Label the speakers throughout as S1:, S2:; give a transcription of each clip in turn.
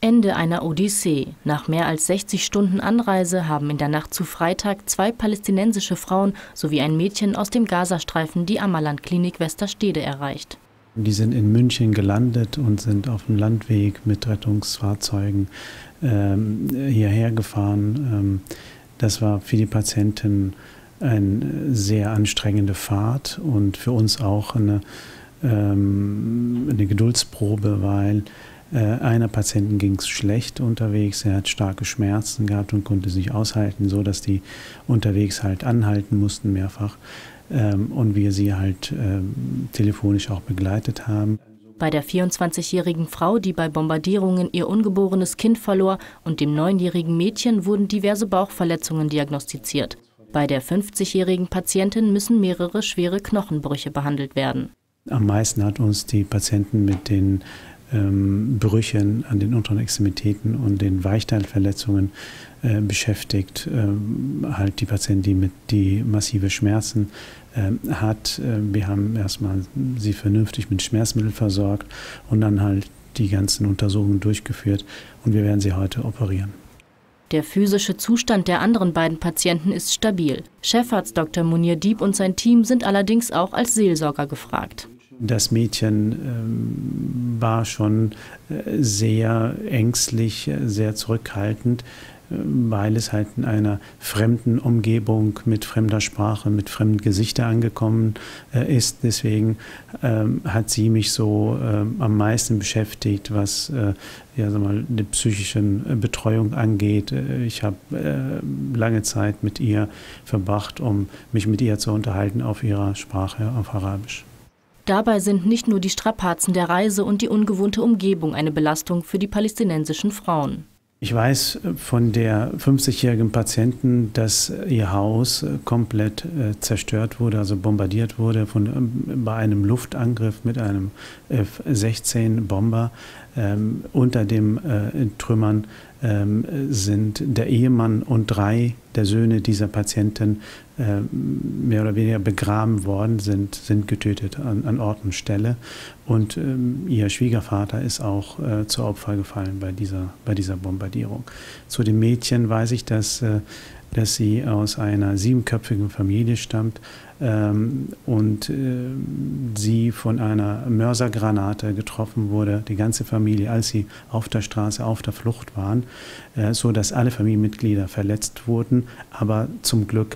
S1: Ende einer Odyssee. Nach mehr als 60 Stunden Anreise haben in der Nacht zu Freitag 2 palästinensische Frauen sowie ein Mädchen aus dem Gazastreifen die Ammerland-Klinik Westerstede erreicht.
S2: Die sind in München gelandet und sind auf dem Landweg mit Rettungsfahrzeugen hierher gefahren. Das war für die Patienten eine sehr anstrengende Fahrt und für uns auch eine Geduldsprobe, weil einer Patienten ging es schlecht unterwegs, er hat starke Schmerzen gehabt und konnte sich aushalten, so dass die unterwegs halt anhalten mussten mehrfach und wir sie halt telefonisch auch begleitet haben.
S1: Bei der 24-jährigen Frau, die bei Bombardierungen ihr ungeborenes Kind verlor, und dem 9-jährigen Mädchen wurden diverse Bauchverletzungen diagnostiziert. Bei der 50-jährigen Patientin müssen mehrere schwere Knochenbrüche behandelt werden.
S2: Am meisten hat uns die Patienten mit den Brüchen an den unteren Extremitäten und den Weichteilverletzungen beschäftigt. Halt die Patientin, die massive Schmerzen hat. Wir haben erstmal sie vernünftig mit Schmerzmitteln versorgt und dann halt die ganzen Untersuchungen durchgeführt und wir werden sie heute operieren.
S1: Der physische Zustand der anderen beiden Patienten ist stabil. Chefarzt Dr. Munir Dieb und sein Team sind allerdings auch als Seelsorger gefragt.
S2: Das Mädchen war schon sehr ängstlich, sehr zurückhaltend, weil es halt in einer fremden Umgebung mit fremder Sprache, mit fremden Gesichtern angekommen ist. Deswegen hat sie mich so am meisten beschäftigt, was die psychische Betreuung angeht. Ich habe lange Zeit mit ihr verbracht, um mich mit ihr zu unterhalten auf ihrer Sprache, auf Arabisch.
S1: Dabei sind nicht nur die Strapazen der Reise und die ungewohnte Umgebung eine Belastung für die palästinensischen Frauen.
S2: Ich weiß von der 50-jährigen Patientin, dass ihr Haus komplett zerstört wurde, also bombardiert wurde bei einem Luftangriff mit einem F-16-Bomber. Unter den Trümmern sind der Ehemann und 3 der Söhne dieser Patientin mehr oder weniger begraben worden, sind getötet an Ort und Stelle. Und ihr Schwiegervater ist auch zu Opfer gefallen bei dieser Bombardierung. Zu dem Mädchen weiß ich, dass sie aus einer 7-köpfigen Familie stammt und sie von einer Mörsergranate getroffen wurde, die ganze Familie, als sie auf der Straße auf der Flucht waren, so dass alle Familienmitglieder verletzt wurden, aber zum Glück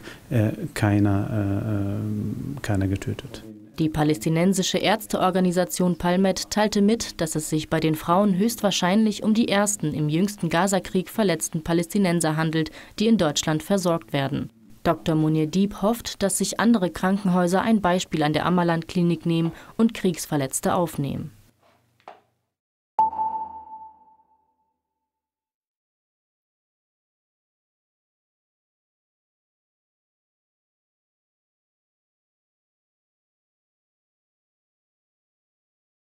S2: keiner getötet.
S1: Die palästinensische Ärzteorganisation Palmet teilte mit, dass es sich bei den Frauen höchstwahrscheinlich um die ersten im jüngsten Gazakrieg verletzten Palästinenser handelt, die in Deutschland versorgt werden. Dr. Munir Dieb hofft, dass sich andere Krankenhäuser ein Beispiel an der Ammerland-Klinik nehmen und Kriegsverletzte aufnehmen.